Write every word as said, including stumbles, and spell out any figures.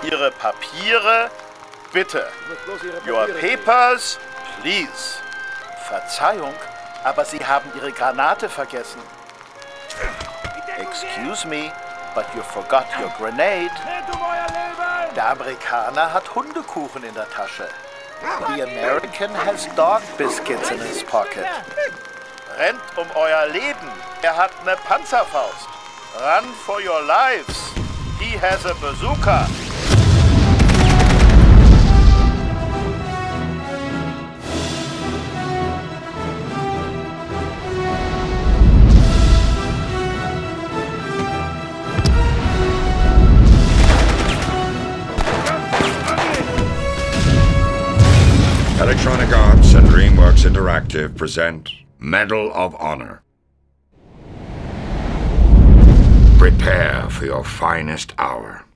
Ihre Papiere, bitte. Your papers, please. Verzeihung, aber Sie haben Ihre Granate vergessen. Excuse me, but you forgot your grenade. Der Amerikaner hat Hundekuchen in der Tasche. The American has dog biscuits in his pocket. Rennt um euer Leben. Er hat eine Panzerfaust. Run for your lives. He has a bazooka. Electronic Arts and DreamWorks Interactive present Medal of Honor. Prepare for your finest hour.